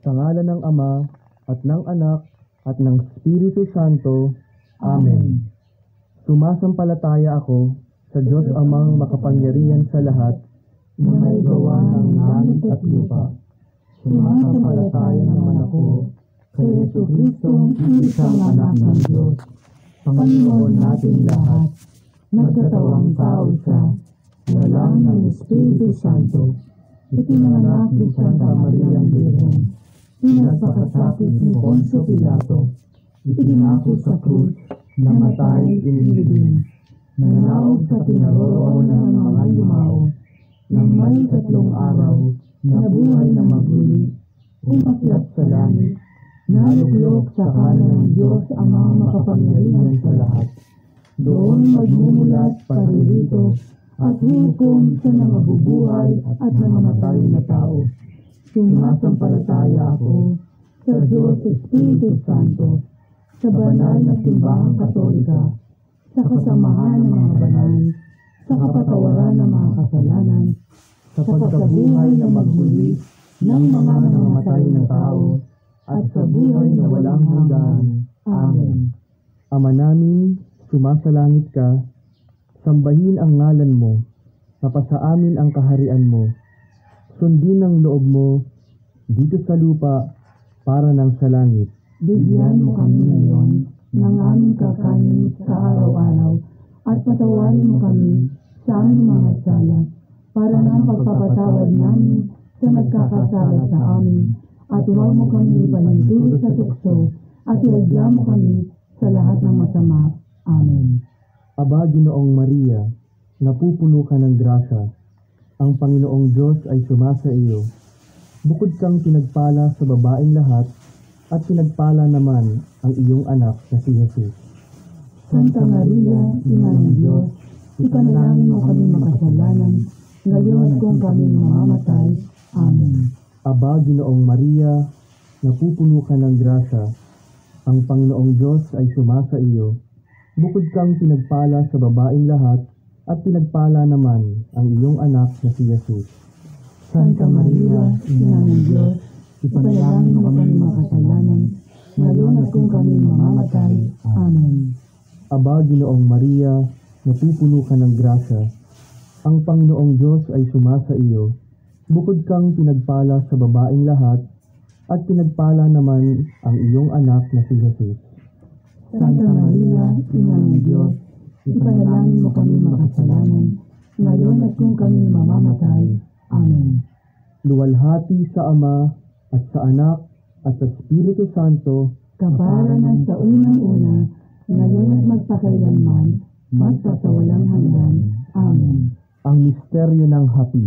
Sa ngalan ng Ama, at ng Anak, at ng Espiritu Santo. Amen. Sumasampalataya ako sa Diyos Amang makapangyarihan sa lahat, na may gawa ng langit at lupa. Sumasampalataya naman ako kay Jesucristo, isang anak ng Diyos, Panginoon nating lahat, nagkatawang tao siya, walang ng Espiritu Santo, ipinanganak ni Santa Maria ang Birhen, pinagpakasakit ni Poncio Pilato, ipinako sa krus, namatay, inilibing, nananaog sa kinaroroonan ng mga yumao, nang may 3 araw, nabuhay na maghuli, umakyat sa langit, naluklok sa kanan ng Diyos ang mga makapangyarihan sa lahat. Doon magmumulat paririto at hukom sa nangabubuhay at nangamatay na tao. Sumasampalataya ako sa Diyos Espiritu Santo, sa banal na simbahang Katolika, sa kasamahan ng mga banal, sa kapatawaran ng mga kasalanan, sa pagkabuhay na maghuli ng mga nangamatay na tao, at sa buhay na walang hanggan. Amen. Ama namin, sumasalangit ka, sambahin ang ngalan mo, mapasa amin ang kaharian mo, sundin ang loob mo, dito sa lupa, para ng sa langit. Bigyan mo kami ngayon ng aming kakanin sa araw-araw, at patawarin mo kami sa aming mga sala, para ng pagpapatawad namin sa nagkakasala sa amin, at huwag mo kami ipalintulot sa tukso, at iadya mo kami sa lahat ng masama. Amen. Aba, Ginoong Maria, napupuno ka ng grasya, ang Panginoong Diyos ay sumasa iyo. Bukod kang pinagpala sa babaeng lahat, at pinagpala naman ang iyong anak na si Jesus. Santa Maria, Ina ng Diyos, ipanalangin mo kami makasalanan, ngayon at kung kami mamamatay. Amen. Aba, Ginoong Maria, napupuno ka ng grasya, ang Panginoong Diyos ay sumasa iyo. Bukod kang pinagpala sa babaeng lahat, at pinagpala naman ang iyong anak na si Jesus. Santa Maria, Ina ng Diyos, ipanalangin mo kami makasalanan, ngayon at kung kami mamamatay. Amen. Aba, Ginoong Maria, napupuno ka ng grasya, ang Panginoong Diyos ay sumasa iyo. Bukod kang pinagpala sa babaeng lahat, at pinagpala naman ang iyong anak na si Jesus. Santa Maria, Ina ng Diyos, ipanalangin mo kami makasalanan, ngayon at kung kami mamamatay. Amen. Luwalhati sa Ama, at sa Anak, at sa Espiritu Santo, kaparanan sa unang-una, ngayon at magpakailanman, magpasawalang hanggan. Amen. Ang misteryo ng hapis.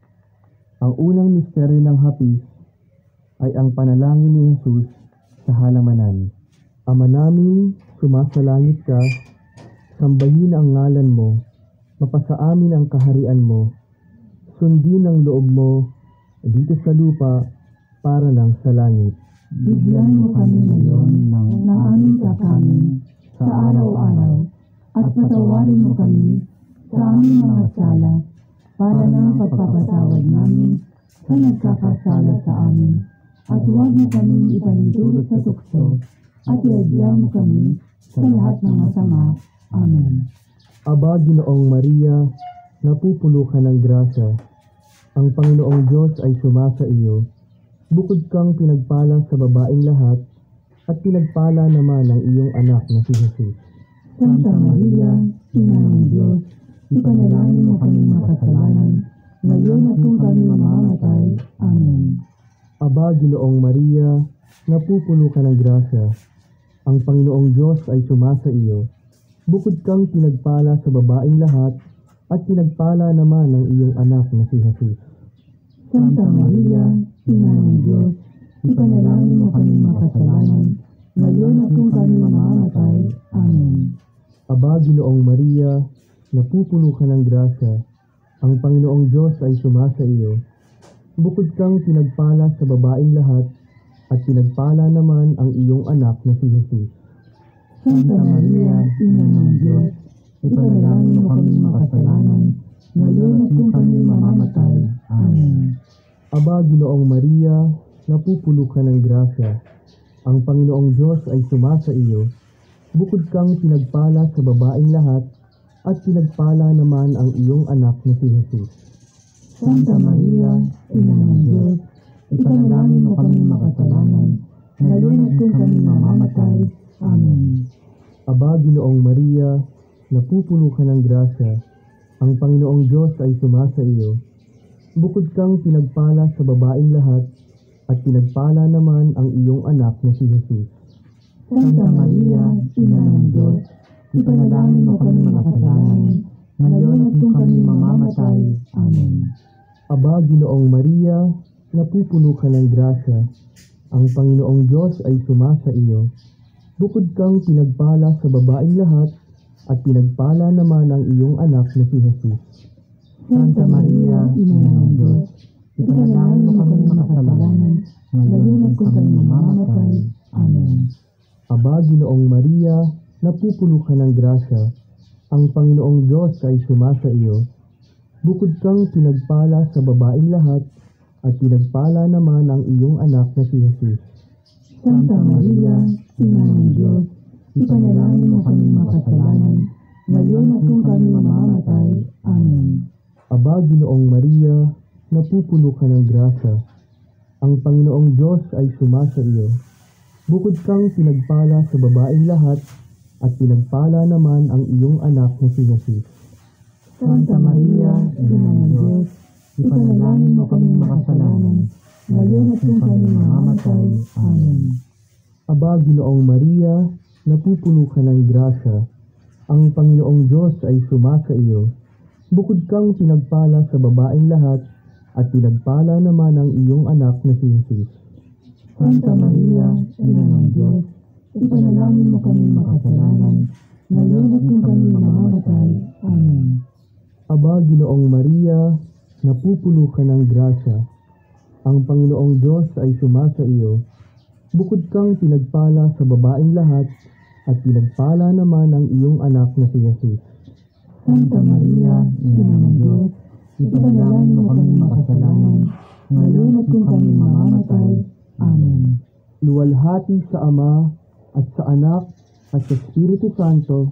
Ang unang misteryo ng hapis ay ang panalangin ni Jesus sa halamanan. Ama namin, sumasalangit ka, sambahin ang ngalan mo, mapasa amin ang kaharian mo, sundin ang loob mo, dito sa lupa, para ng sa langit. Bigyan mo kami ngayon ng aming kakanin sa araw-araw, at patawarin mo kami sa aming mga sala, para ng pagpapatawad namin sa nagkakasala sa amin, at huwag mo kami ipalintulot sa tukso, at iadya mo kami sa lahat ng masama. Amen. Aba, Ginoong Maria, napupuno ka ng grasya, ang Panginoong Diyos ay sumasa iyo. Bukod kang pinagpala sa babaeng lahat, at pinagpala naman ang iyong anak na si Jesus. Santa Maria, Ina ng Diyos, ipanalangin mo kami makasalanan, ngayon at kung kami mamamatay. Amen. Aba, Ginoong Maria, napupuno ka ng grasya, ang Panginoong Diyos ay sumasa iyo. Bukod kang pinagpala sa babaeng lahat, at pinagpala naman ang iyong anak na si Jesus. Santa Maria, Ina ng Diyos, ipanalangin mo kami makasalanan, ngayon at kung kami mamamatay. Amen. Aba, Ginoong Maria, napupuno ka ng grasya, ang Panginoong Diyos ay sumasa iyo. Bukod kang pinagpala sa babaeng lahat, at pinagpala naman ang iyong anak na si Jesus. Santa Maria, Ina ng Diyos, ipanalangin mo kami makasalanan, ngayon at kung kami mamamatay. Amen. Aba, Ginoong Maria, napupuno ka ng grasya. Ang Panginoong Diyos ay sumasa iyo. Bukod kang pinagpala sa babaeng lahat, at pinagpala naman ang iyong anak na si Jesus. Santa Maria, Ina ng Diyos, ipanalangin mo kami makasalanan, ngayon at kung kami mamamatay. Amen. Aba, Ginoong Maria, napupuno ka ng grasya. Ang Panginoong Diyos ay sumasa iyo. Bukod kang pinagpala sa babaeng lahat, at pinagpala naman ang iyong anak na si Jesus. Santa Maria, Ina ng Diyos, ipanalangin mo kami makasalanan, ngayon at kung kami mamamatay. Amen. Aba, Ginoong Maria, napupuno ka ng grasya. Ang Panginoong Diyos ay sumasa iyo. Bukod kang pinagpala sa babaeng lahat, at pinagpala naman ang iyong anak na si Jesus. Santa Maria, Ina ng Diyos, ipanalangin mo kami makasalanan, ngayon at kung kami mamamatay. Amen. Aba, Ginoong Maria, napupuno ka ng grasya. Ang Panginoong Diyos ay sumasa iyo. Bukod kang pinagpala sa babaeng lahat, at pinagpala naman ang iyong anak na si Jesus. Santa Maria, Ina ng Diyos, ipanalangin mo kami makasalanan, ngayon at kung kami mamamatay. Amen. Aba, Ginoong Maria, napupuno ka ng grasya. Ang Panginoong Diyos ay sumasa iyo. Bukod kang pinagpala sa babaeng lahat, at pinagpala naman ang iyong anak na si Jesus. Santa Maria, Ina ng Diyos, ipanalangin mo kami makasalanan, ngayon at kung kami mamamatay. Amen. Aba, Ginoong Maria, napupuno ka ng grasya. Ang Panginoong Diyos ay sumasa iyo. Bukod kang pinagpala sa babaeng lahat, at pinagpala naman ang iyong anak na si Jesus. Santa Maria, Ina ng Diyos, ipanalangin mo kami makasalanan, ngayon at kung kami mamamatay. Amen. Aba, Ginoong Maria, napupuno ka ng grasya. Ang Panginoong Diyos ay sumasa iyo. Bukod kang pinagpala sa babaeng lahat, at pinagpala naman ang iyong anak na si Jesus. Santa Maria, Ina ng Diyos, ipanalangin mo kami makasalanan, ngayon at kung kami mamamatay. Amen. Luwalhati sa Ama, at sa Anak, at sa Espiritu Santo,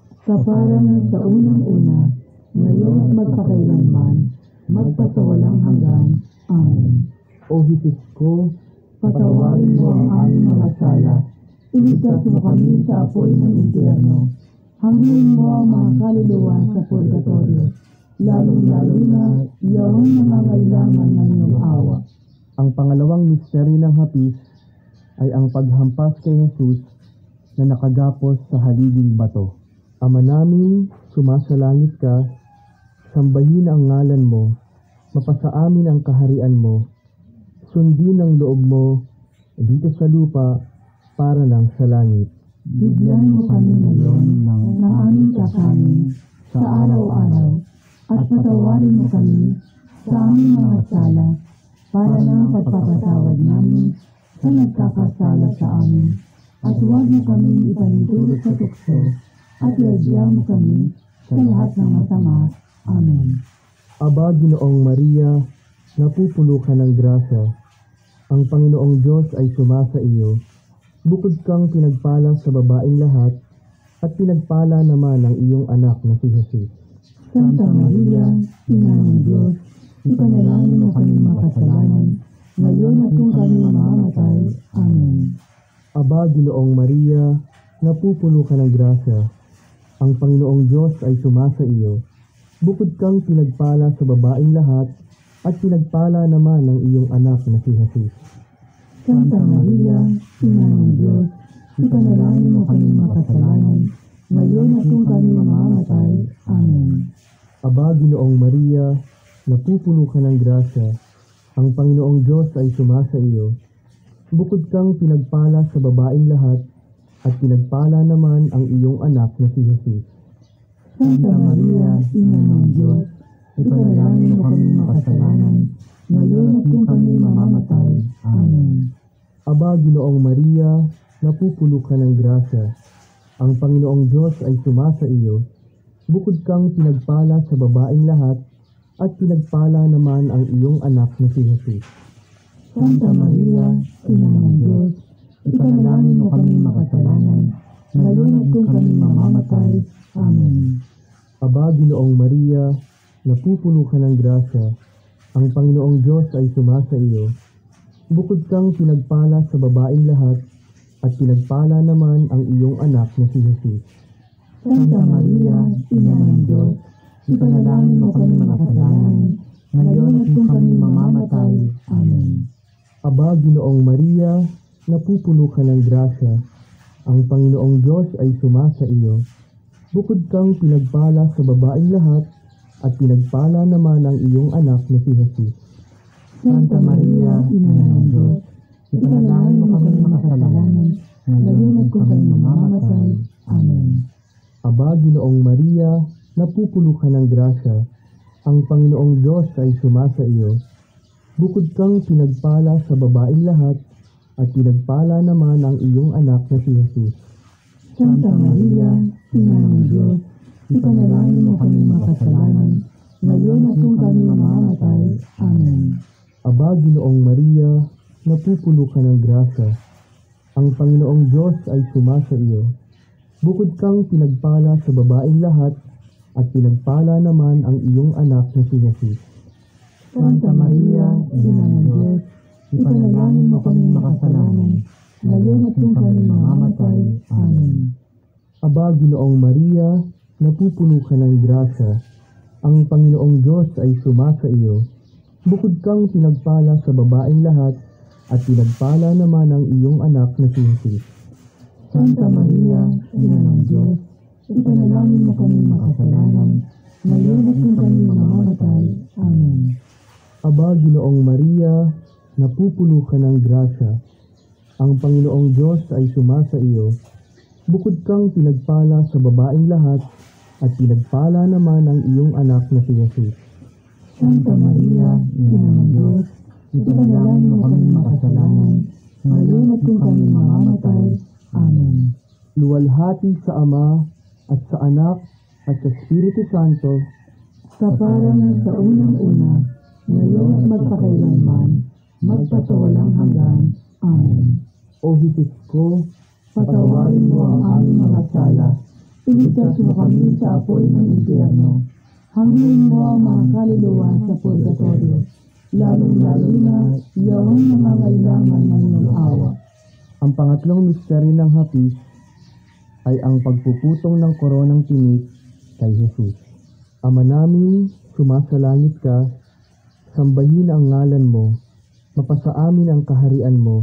Kaparang sa unang-una, ngayon at magpakailanman, magpasawalang hanggan. Amen. O Jesus ko, Patawarin mo ang aming mga sala, iligtas mo kami sa apoy ng impyerno, hangin mo ang mga kaluluwa sa purgatorio, lalong-lalo na iyong nangangailangan ng iyong awa. ang pangalawang misteryo ng hapis ay ang paghampas kay Jesus na nakagapos sa haliging bato. Ama namin, sumasalangit ka, sambahin ang ngalan mo, mapasa amin ang kaharian mo, sundin ang loob mo dito sa lupa para lang sa langit. Bigyan mo kami ngayon ng aming kakanin sa araw-araw, at patawarin mo kami sa aming mga sala, para ng pagpapatawad namin sa nagkakasala sa amin. At huwag mo kami ipanitulog sa tukso, at iadya mo kami sa lahat ng masama. Amen. Aba, Ginoong Maria, napupuno ka ng grasya. Ang Panginoong Diyos ay sumasa iyo. Bukod kang pinagpala sa babaeng lahat, at pinagpala naman ang iyong anak na si Jesus. Santa Maria, Ina ng Diyos, ipanalangin mo kami makasalanan, ngayon at kung kami mamamatay. Amen. Aba, Ginoong Maria, napupuno ka ng grasya. Ang Panginoong Diyos ay sumasa iyo. Bukod kang pinagpala sa babaeng lahat, at pinagpala naman ang iyong anak na si Jesus. Santa Maria, Ina ng Diyos, ipanalangin mo kami makasalanan, ngayon at kung kami mamamatay. Amen. Aba, Ginoong Maria, napupuno ka ng grasya. Ang Panginoong Diyos ay sumasa iyo. Bukod kang pinagpala sa babaeng lahat, at pinagpala naman ang iyong anak na si Jesus. Santa Maria, Ina ng Diyos, ipanalangin mo kami makasalanan, ngayon at kung kami mamamatay. Amen. Aba, Ginoong Maria, napupuno ka ng grasya. Ang Panginoong Diyos ay sumasa iyo. Bukod kang pinagpala sa babaeng lahat, at pinagpala naman ang iyong anak na si Jesus. Santa Maria, Ina ng Diyos, ipanalangin mo kami makasalanan, ngayon at kung kami mamamatay. Amen. Aba, Ginoong Maria, napupuno ka ng grasya, ang Panginoong Diyos ay sumasa iyo. Bukod kang pinagpala sa babaeng lahat, at pinagpala naman ang iyong anak na si Jesus. Santa Maria, Ina ng Diyos, ipanalangin mo kami makasalanan, ngayon at kung kami mamamatay. Amen. Aba, Ginoong Maria, napupuno ka ng grasya, ang Panginoong Diyos ay sumasa iyo. Bukod kang pinagpala sa babaeng lahat, at pinagpala naman ang iyong anak na si Jesus. Santa Maria, Ina ng Diyos, ipanalangin mo kami makasalanan, ngayon at kung kami mamamatay. Amen. Aba, Ginoong Maria, napupuno ka ng grasya, ang Panginoong Diyos ay sumasa iyo. Bukod kang pinagpala sa babaeng lahat, at pinagpala naman ang iyong anak na si Jesus. Santa Maria, Ina ng Diyos, ipanalangin mo kami makasalanan, ngayon at kung kami mamamatay. Amen. Aba, Ginoong Maria, napupuno ka ng grasya, ang Panginoong Diyos ay sumasa iyo. Bukod kang pinagpala sa babaeng lahat, at pinagpala naman ang iyong anak na si Jesus. Santa Maria, Ina ng Diyos, ipanalangin mo kami makasalanan, ngayon at kung kami mamamatay. Amen. Aba, Ginoong Maria, napupuno ka ng grasya, ang Panginoong Diyos ay sumasa iyo. Bukod kang pinagpala sa babaeng lahat, at pinagpala naman ang iyong anak na si Jesus. Santa Maria, Ina ng Diyos, ipanalangin mo kami makasalanan, ngayon at kung kami mamamatay. Amen. Aba, Ginoong Maria, napupuno ka ng grasya, ang Panginoong Diyos ay sumasa iyo. Bukod kang pinagpala sa babaeng lahat, at pinagpala naman ang iyong anak na si Jesus. Santa Maria, Ina ng Diyos, ipanalangin mo kami makasalanan, ngayon at kung kami mamamatay. Amen. Luwalhati sa Ama, at sa Anak, at sa Espiritu Santo, Sa parang sa unang-una, ngayon at magpakailanman, magpatuwalang hanggan. Amen. O Jesus ko, Patawarin mo ang aming mga sala, iligtas mo kami sa apoy ng impyerno, hangin mo ang mga kaluluwa sa purgatorio, lalong-lalo na yung nangangailangan ng iyong awa. ang pangatlong misteryo ng hapis ay ang pagpuputong ng koronang tinik kay Jesus. Ama namin, sumasalangit ka, sambahin ang ngalan mo, mapasa amin ang kaharian mo,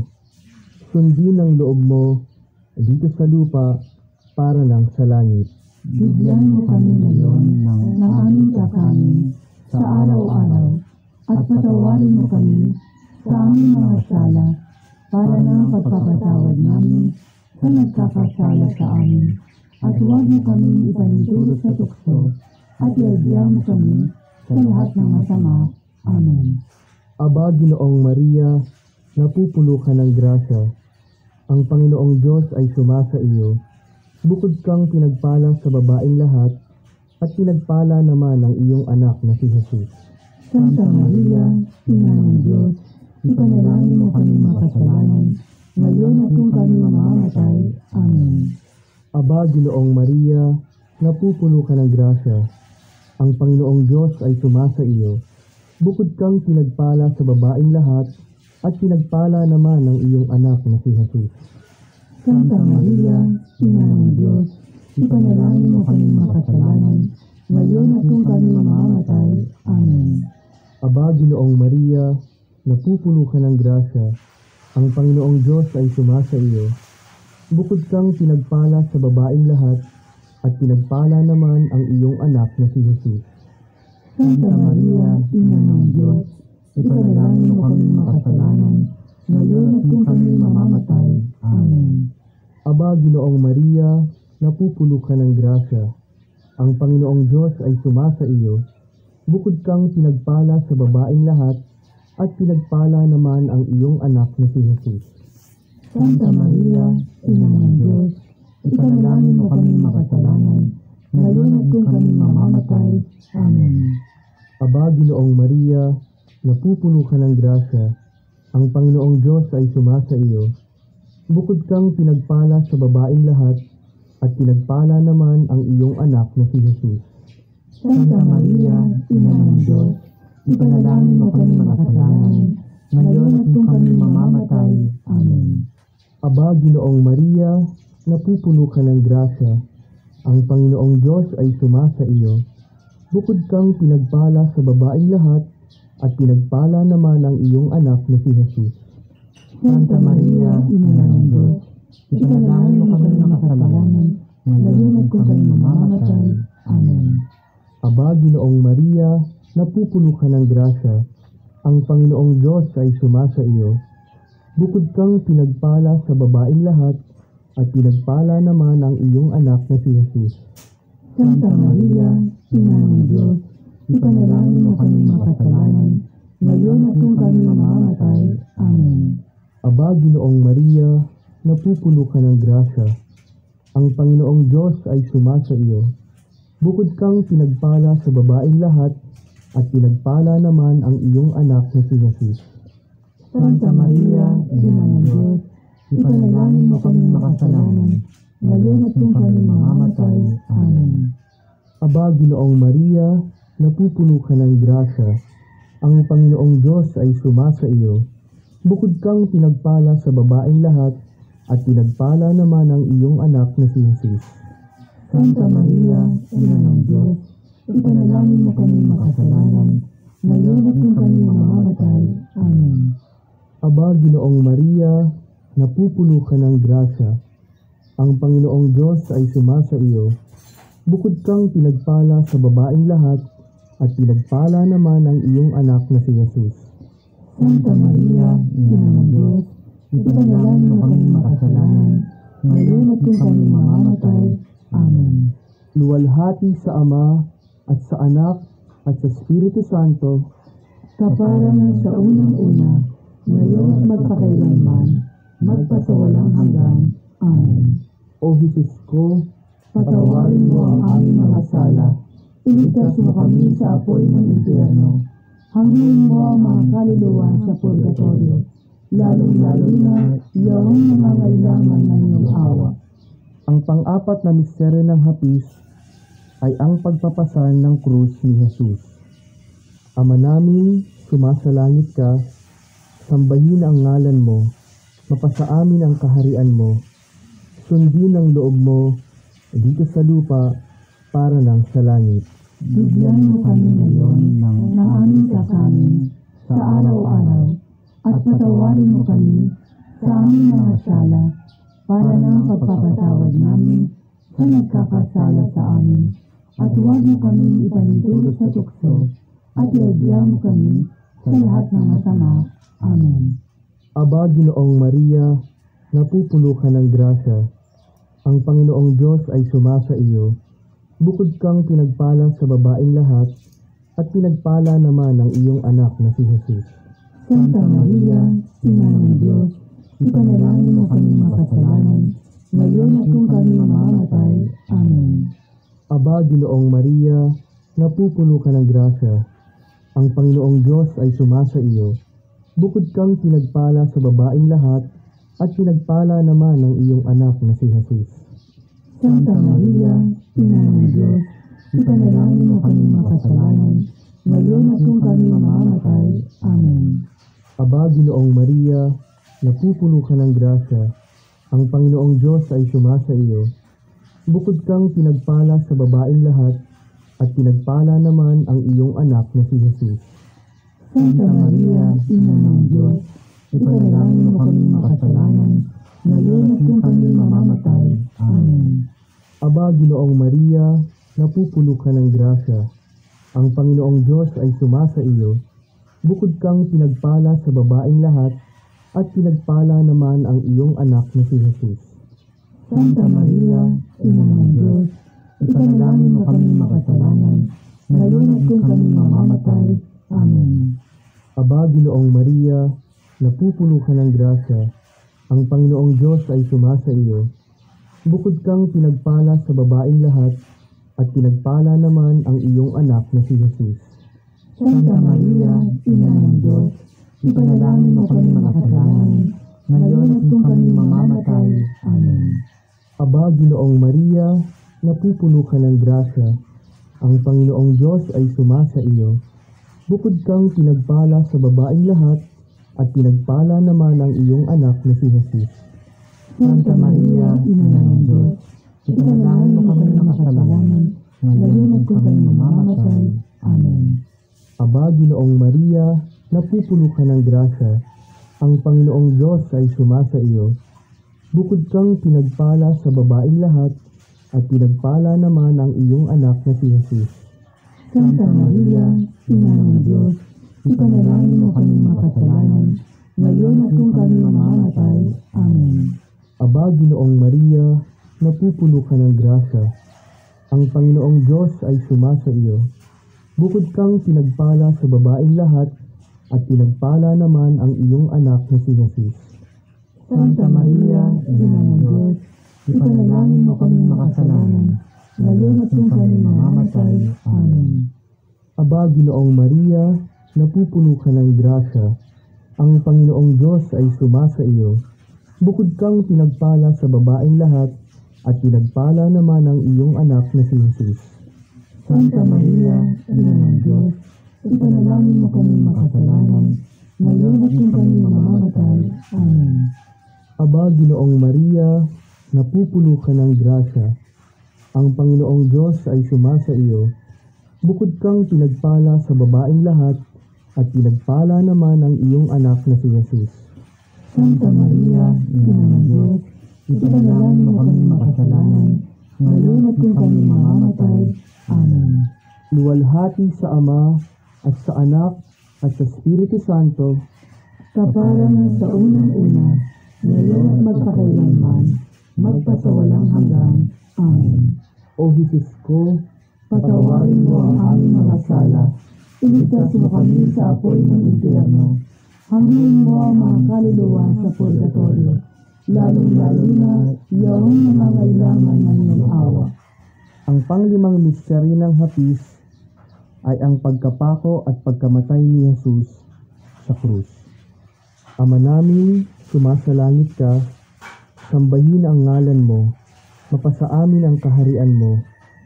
sundin ang loob mo, dito sa lupa, para lang sa langit. Bigyan mo kami ngayon ng aming kakanin sa araw-araw, at patawarin mo kami sa aming mga sala, para ng pagpapatawad namin sa nagkakasala sa amin, at huwag mo kaming ipanidulot sa tukso, at iadya mo kami sa lahat ng masama. Amen. Aba, Ginoong Maria, napupuno ka ng grasya, ang Panginoong Diyos ay sumasa iyo. Bukod kang pinagpala sa babaeng lahat, at pinagpala naman ang iyong anak na si Jesus. Santa Maria, Ina ng Diyos, ipanalangin mo kami makasalanan, ngayon at kung kami mamamatay. Amen. Aba, Ginoong Maria, napupuno ka ng grasya, ang Panginoong Diyos ay sumasa iyo. Bukod kang pinagpala sa babaeng lahat, at pinagpala naman ang iyong anak na si Jesus. Santa Maria, Ina ng Diyos, ipanalangin mo kami makasalanan, ngayon at kung kami mamamatay. Amen. Aba, Ginoong Maria, napupuno ka ng grasya, ang Panginoong Diyos ay sumasa iyo. Bukod kang pinagpala sa babaeng lahat, at pinagpala naman ang iyong anak na si Jesus. Santa Maria, Ina ng Diyos, ipanalangin mo kami makasalanan, ngayon at kung kami mamamatay. Amen. Aba, Ginoong Maria, napupuno ka ng grasya, ang Panginoong Diyos ay sumasa iyo. Bukod kang pinagpala sa babaeng lahat, at pinagpala naman ang iyong anak na si Jesus. Santa Maria, Ina ng Diyos, ipanalangin mo kami makasalanan, ngayon at kung kami mamamatay. Amen. Aba, Ginoong Maria, napupuno ka ng grasya, Ang Panginoong Diyos ay sumasa iyo. Bukod kang pinagpala sa babaeng lahat, at pinagpala naman ang iyong anak na si Jesus. Santa Maria, Ina ng Diyos, ipanalangin mo kami makasalanan, ngayon at kung kami mamamatay. Amen. Aba, Ginoong Maria, napupuno ka ng grasya. Ang Panginoong Diyos ay sumasa iyo. Bukod kang pinagpala sa babaeng lahat, at pinagpala naman ang iyong anak na si Jesus. Santa Maria, Ina ng Diyos, ipanalangin mo kami makasalanan, ngayon at kung kami mamamatay. Amen. Aba, Ginoong Maria, napupuno ka ng grasya. Ang Panginoong Diyos ay sumasa iyo. Bukod kang pinagpala sa babaeng lahat, at pinagpala naman ang iyong anak na si Jesus. Santa Maria, Ina ng Diyos, ipanalangin mo kami makasalanan, ngayon at kung kami mamamatay. Amen. Aba, Ginoong Maria, napupuno ka ng grasya. Ang Panginoong Diyos ay sumasa iyo. Bukod kang pinagpala sa babaeng lahat, at pinagpala naman ang iyong anak na si Jesus. Santa Maria, Ina ng Diyos, ipanalangin mo kami makasalanan, ngayon at kung kami mamamatay. Amen. Aba, Ginoong Maria, napupuno ka ng grasya. Ang Panginoong Diyos ay sumasa iyo. Bukod kang pinagpala sa babaeng lahat, at pinagpala naman ang iyong anak na si Jesus. Santa Maria, Ina ng Diyos, ipanalangin mo kami makasalanan, ngayon at kung kami mamamatay. Amen. Aba, Ginoong Maria, napupuno ka ng grasya. Ang Panginoong Diyos ay sumasa iyo. Bukod kang pinagpala sa babaeng lahat, at pinagpala naman ang iyong anak na si Jesus. Santa Maria, Ina ng Diyos, ipanalangin mo kami makasalanan, ngayon at kung kami mamamatay. Amen. Luwalhati sa Ama, at sa Anak, at sa Espiritu Santo, kapara na sa unang-una, ngayon at magpakailanman, magpasawalang hanggan. Amen. O Jesus ko, Patawarin mo ang aming mga sala, iligtas mo kami sa apoy ng impyerno, hangin mo ang mga kaluluwa sa purgatorio, lalong-lalo na yung nangangailangan ng iyong awa. ang pang-apat na misteryo ng hapis ay ang pagpapasan ng krus ni Jesus. Ama namin, sumasalangit ka, sambahin ang ngalan mo, mapasa amin ang kaharian mo, sundin ang loob mo dito sa lupa para ng sa langit. Bigyan mo kami ngayon ng aming kakanin sa araw-araw, at patawarin mo kami sa aming mga sala, para ng pagpapatawad namin sa nagkakasala sa amin, at huwag mo kami ipanintulot sa tukso, at iadya mo kami sa lahat ng masama. Amen. Aba, Ginoong Maria, napupuno ka ng grasya. Ang Panginoong Diyos ay sumasa iyo. Bukod kang pinagpala sa babaeng lahat, at pinagpala naman ang iyong anak na si Jesus. Santa Maria, Ina ng Diyos, ipanalangin mo kami makasalanan, ngayon at kung kami mamamatay. Amen. Aba, Ginoong Maria, napupuno ka ng grasya. Ang Panginoong Diyos ay sumasa iyo. Bukod kang pinagpala sa babaeng lahat, at pinagpala naman ang iyong anak na si Jesus. Santa Maria, Ina ng Diyos, ipanalangin mo kami makasalanan, ngayon at kung kami mamamatay. Amen. Aba, Ginoong Maria, napupuno ka ng grasya. Ang Panginoong Diyos ay sumasa iyo. Bukod kang pinagpala sa babaeng lahat, at pinagpala naman ang iyong anak na si Jesus. Santa Maria, Ina ng Diyos, ipanalangin mo kami makasalanan, ngayon at kung kami mamamatay. Amen. Aba, Ginoong Maria, napupuno ka ng grasya. Ang Panginoong Diyos ay sumasa iyo. Bukod kang pinagpala sa babaeng lahat, at pinagpala naman ang iyong anak na si Jesus. Santa Maria, Ina ng Diyos, ipanalangin mo kami makasalanan, ngayon at kung kami mamamatay. Amen. Aba, Ginoong Maria, napupuno ka ng grasya. Ang Panginoong Diyos ay sumasa iyo. Bukod kang pinagpala sa babaeng lahat, at pinagpala naman ang iyong anak na si Jesus. Santa Maria, Ina ng Diyos, ipanalangin mo kami makasalanan, ngayon at kung kami mamamatay. Amen. Aba, Ginoong Maria, napupuno ka ng grasya. Ang Panginoong Diyos ay sumasa iyo. Bukod kang pinagpala sa babaeng lahat, at pinagpala naman ang iyong anak na si Jesus. Santa Maria, Ina ng Diyos, ipanalangin mo kami makasalanan, ngayon at kung kami mamamatay. Amen. Aba, Ginoong Maria, napupuno ka ng grasya. Ang Panginoong Diyos ay sumasa iyo. Bukod kang pinagpala sa babaeng lahat, at pinagpala naman ang iyong anak na si Jesus. Santa Maria, Ina ng Diyos, ipanalangin mo kami makasalanan, ngayon at kung kami mamamatay. Amen. Aba, Ginoong Maria, napupuno ka ng grasya. Ang Panginoong Diyos ay sumasa iyo. Bukod kang pinagpala sa babaeng lahat, at pinagpala naman ang iyong anak na si Jesus. Santa Maria, Ina ng Diyos, ipanalangin mo kami makasalanan, ngayon at kung kami mamamatay. Amen. Aba, Ginoong Maria, napupuno ka ng grasya. Ang Panginoong Diyos ay sumasa iyo. Bukod kang pinagpala sa babaeng lahat, at pinagpala naman ang iyong anak na si Jesus. Santa Maria, Ina ng Diyos, ipanalangin mo kami makasalanan, ngayon at kung kami mamamatay. Amen. Aba, Ginoong Maria, napupuno ka ng grasya. Ang Panginoong Diyos ay sumasa iyo. Bukod kang pinagpala sa babaeng lahat, at pinagpala naman ang iyong anak na si Jesus. Santa Maria, Ina ng Diyos, ipanalangin mo kami makasalanan, ngayon at kung kami mamamatay. Amen. Luwalhati sa Ama, at sa Anak, at sa Espiritu Santo, kaparang sa unang-una, ngayon at magpakailanman, magpasawalang hanggan. Amen. O Jesus ko, Patawarin mo ang aming mga sala, iligtas mo kami sa apoy ng impyerno, hangin mo ang mga kaluluwa sa purgatorio, lalong-lalo na iyong nangangailangan ng iyong awa. ang panglimang misteryo ng hapis ay ang pagkapako at pagkamatay ni Jesus sa krus. Ama namin, sumasalangit ka, sambahin ang ngalan mo, mapasa amin ang kaharian mo,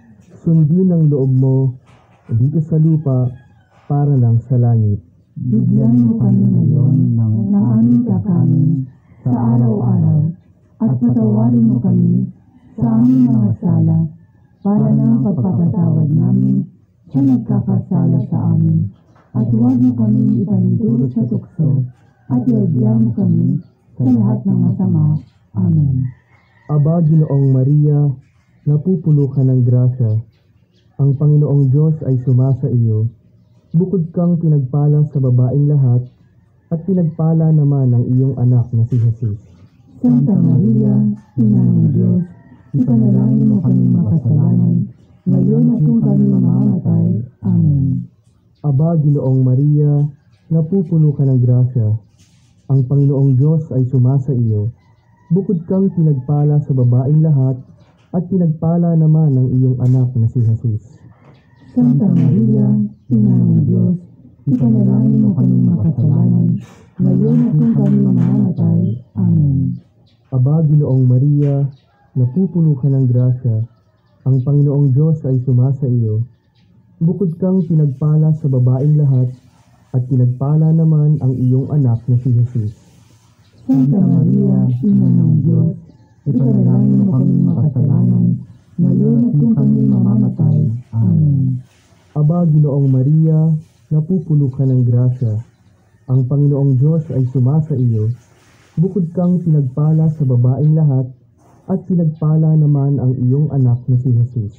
sundin ang loob mo dito sa lupa para lang sa langit. Bigyan mo kami ngayon ng aming kakanin sa araw-araw, at patawarin mo kami sa aming mga sala, para ng pagpapatawad namin sa nagkakasala sa amin, at huwag mo kami ipanintulot sa tukso, at iagyan mo kami sa lahat ng masama. Amen. Aba, Ginoong Maria, napupuno ka ng grasya. Ang Panginoong Diyos ay sumasa iyo. Bukod kang pinagpala sa babaeng lahat, at pinagpala naman ang iyong anak na si Jesus. Santa Maria, Ina ng Diyos, ipanalangin mo kami makasalanan, ngayon at kung kami mamamatay. Amen. Aba, Ginoong Maria, napupuno ka ng grasya. Ang Panginoong Diyos ay sumasa iyo. Bukod kang pinagpala sa babaeng lahat, at pinagpala naman ang iyong anak na si Jesus. Santa Maria, Ina ng Diyos, ipanalangin mo kami makasalanan, ngayon at kung kami mamamatay. Amen. Aba, Ginoong Maria, napupuno ka ng grasya. Ang Panginoong Diyos ay sumasa iyo. Bukod kang pinagpala sa babaeng lahat, at pinagpala naman ang iyong anak na si Jesus. Santa Maria, Ina ng Diyos, ipanalangin mo kami makasalanan, ngayon at kung kami mamamatay. Amen. Aba, Ginoong Maria, napupuno ka ng grasya. Ang Panginoong Diyos ay sumasa iyo. Bukod kang pinagpala sa babaeng lahat, at pinagpala naman ang iyong anak na si Jesus.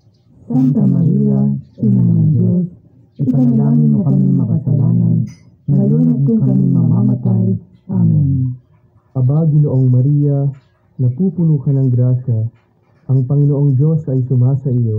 Santa Maria, Ina ng Diyos, ipanalangin mo kami makasalanan, ngayon at kung kami mamamatay. Amen. Aba, Ginoong Maria, napupuno ka ng grasya. Ang Panginoong Diyos ay sumasa iyo.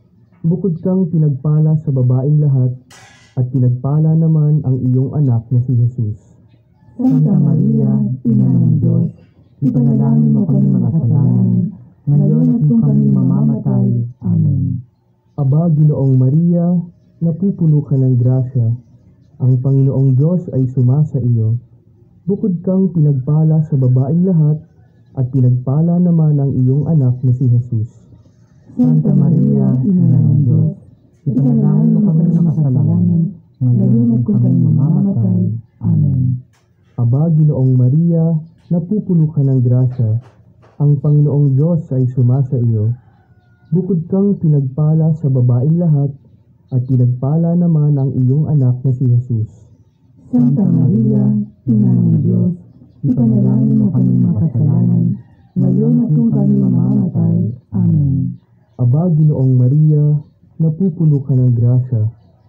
Bukod kang pinagpala sa babaeng lahat, at pinagpala naman ang iyong anak na si Jesus. Santa Maria, Ina ng Diyos, ipanalangin mo kami makasalanan, ngayon at kung kami mamamatay. Amen. Aba, Ginoong Maria, napupuno ka ng grasya. Ang Panginoong Diyos ay sumasa iyo. Bukod kang pinagpala sa babaeng lahat, at pinagpala naman ang iyong anak na si Jesus. Santa Maria, Ina ng Diyos, ipanalangin mo kami ng makasalanan, ngayon at kung kami mamamatay. Amen. Aba, Ginoong Maria, napupuno ka ng grasya. Ang Panginoong Diyos ay sumasa iyo. Bukod kang pinagpala sa babaeng lahat, at pinagpala naman ang iyong anak na si Jesus. Santa Maria, Ina ng Diyos, ipanalangin mo kami makasalanan, ngayon at kung kami mamamatay. Amen. Aba, Ginoong Maria, napupuno ka ng grasya.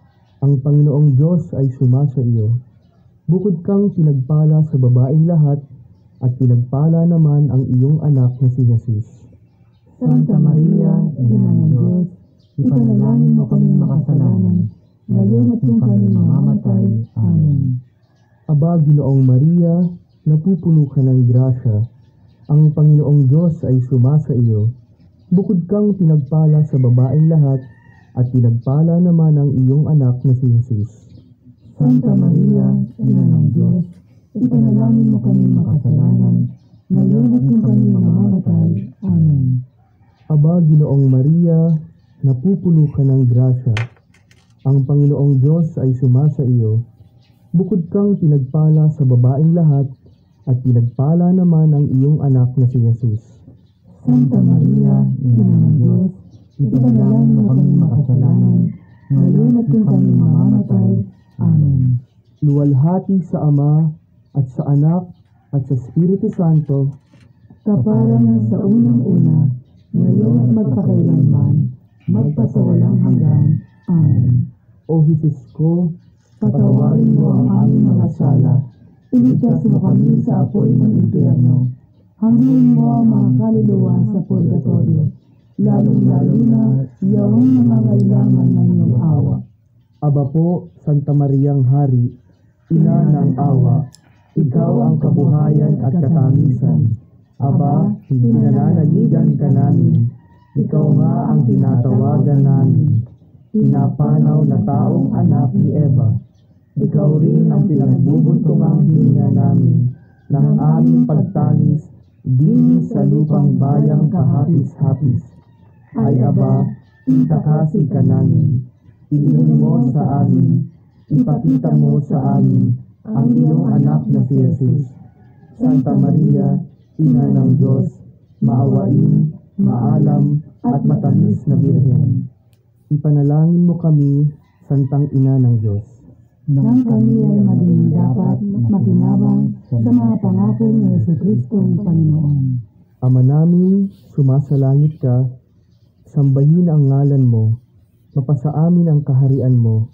Ang Panginoong Diyos ay sumasa iyo. Bukod kang pinagpala sa babaeng lahat, at pinagpala naman ang iyong anak na si Jesus. Santa Maria, Ina ng Diyos, ipanalangin mo kami makasalanan, ngayon at kung kami mamamatay. Amen. Aba, Ginoong Maria, napupuno ka ng grasya. Ang Panginoong Diyos ay sumasa iyo. Bukod kang pinagpala sa babaeng lahat, at pinagpala naman ang iyong anak na si Jesus. Santa Maria, Ina ng Diyos, ipanalangin mo kami makasalanan, ngayon at kung kami mamamatay. Amen. Aba, Ginoong Maria, napupuno ka ng grasya. Ang Panginoong Diyos ay sumasa iyo. Bukod kang pinagpala sa babaeng lahat, at pinagpala naman ang iyong anak na si Jesus. Santa Maria, Ina ng Diyos, ipanalangin mo kami makasalanan, ngayon at kung kami mamamatay. Amen. Luwalhati sa Ama, at sa Anak, at sa Espiritu Santo, Kaparang sa unang-una, ngayon at magpakailanman, magpasawalang hanggan. Amen. O Jesus ko, Patawarin mo ang aming mga sala, iligtas mo kami sa apoy ng impyerno, hangin mo ang mga kaluluwa sa purgatorio, lalong-lalo na iyong nangangailangan ng iyong awa. Aba po, Santa Mariang Hari, Ina ng awa, ikaw ang kabuhayan at katamisan. Aba, pinananaligan ka namin, ikaw nga ang tinatawagan namin. Pinapanaw na taong anak ni Eva, ikaw rin ang pinagbubuntungang hininga namin ng aming pagtangis din sa lupang bayang kahapis-hapis. Ay aba, itakasi ka namin, ilihim mo sa amin, ipakita mo sa amin ang iyong anak na si Jesus. Santa Maria, Ina ng Diyos, maawain, maalam, at matamis na Birhen. Ipanalangin mo kami, Santang Ina ng Diyos. Nang kami ay maging dapat makinabang sa mga pangako ni Jesucristong Panginoon. Ama namin, sumasalangit ka, sambahin ang ngalan mo, mapasa amin ang kaharian mo,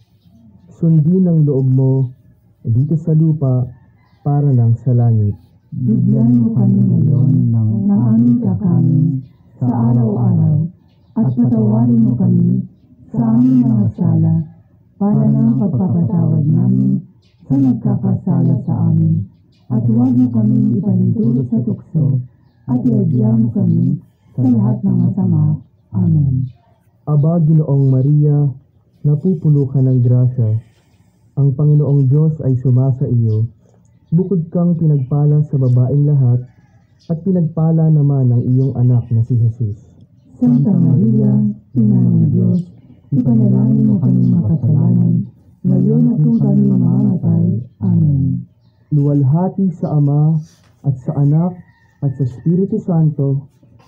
sundin ang loob mo, dito sa lupa, para lang sa langit. Bigyan mo kami ngayon ng aming kakanin sa araw-araw, at patawarin mo kami sa aming mga sala, para ng pagpapatawad namin sa nagkakasala sa amin. At huwag mo kami ipanintulot sa tukso, at iadya mo kami sa lahat ng masama. Amen. Aba, Ginoong Maria, napupuno ka ng grasya. Ang Panginoong Diyos ay sumasa iyo. Bukod kang pinagpala sa babaeng lahat, at pinagpala naman ang iyong anak na si Jesus. Santa Maria, Ina ng Diyos, ipanalangin mo kami makasalanan, ngayon at kung kami mamamatay. Amen. Luwalhati sa Ama, at sa Anak, at sa Espiritu Santo,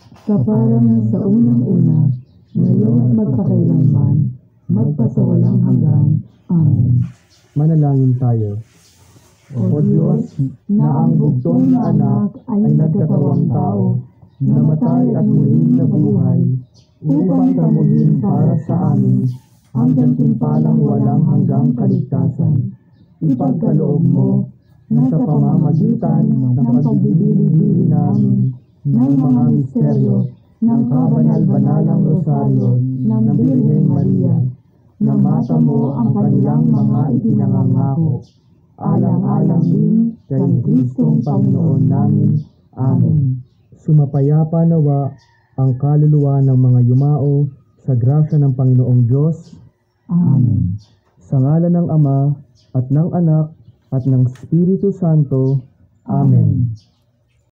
Kaparang sa unang-una, ngayon at magpakailanman, magpasawalang hanggan. Amen. manalangin tayo. O Diyos, na ang bugtong na anak ay nagkatawang tao, namatay at muling nabuhay, upang tamuhin para sa amin ang gantimpalang walang hanggang kaligtasan. Ipagkaloob mo na sa pamamagitan ng pagbibili namin ng mga misteryo ng kabanal-banalang rosaryo ng Birheng Maria, na mata mo ang kanilang mga ipinangangako, alang-alang din kay Kristong Panginoon namin. Amen. Sumapayapa nawa ang kaluluwa ng mga yumao sa grasya ng Panginoong Diyos. Amen. Sa ngalan ng Ama, at ng Anak, at ng Espiritu Santo. Amen.